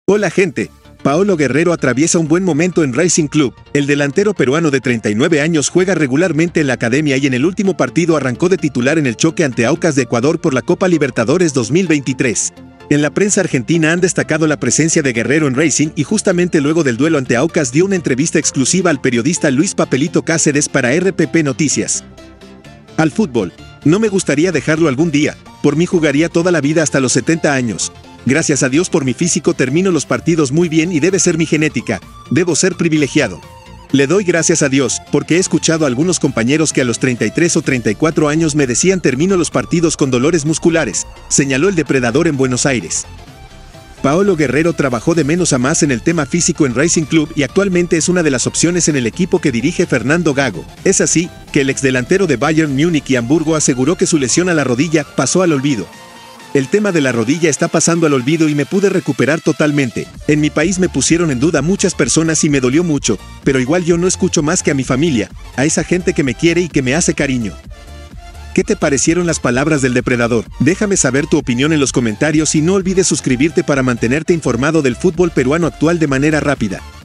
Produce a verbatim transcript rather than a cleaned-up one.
Hola gente, Paolo Guerrero atraviesa un buen momento en Racing Club. El delantero peruano de treinta y nueve años juega regularmente en la academia y en el último partido arrancó de titular en el choque ante Aucas de Ecuador por la Copa Libertadores dos mil veintitrés. En la prensa argentina han destacado la presencia de Guerrero en Racing y justamente luego del duelo ante Aucas dio una entrevista exclusiva al periodista Luis Papelito Cáceres para R P P Noticias. Al fútbol, no me gustaría dejarlo algún día, por mí jugaría toda la vida hasta los setenta años. Gracias a Dios por mi físico termino los partidos muy bien y debe ser mi genética, debo ser privilegiado. Le doy gracias a Dios, porque he escuchado a algunos compañeros que a los treinta y tres o treinta y cuatro años me decían termino los partidos con dolores musculares, señaló el depredador en Buenos Aires. Paolo Guerrero trabajó de menos a más en el tema físico en Racing Club y actualmente es una de las opciones en el equipo que dirige Fernando Gago. Es así, que el exdelantero de Bayern Múnich y Hamburgo aseguró que su lesión a la rodilla pasó al olvido. El tema de la rodilla está pasando al olvido y me pude recuperar totalmente. En mi país me pusieron en duda muchas personas y me dolió mucho, pero igual yo no escucho más que a mi familia, a esa gente que me quiere y que me hace cariño. ¿Qué te parecieron las palabras del depredador? Déjame saber tu opinión en los comentarios y no olvides suscribirte para mantenerte informado del fútbol peruano actual de manera rápida.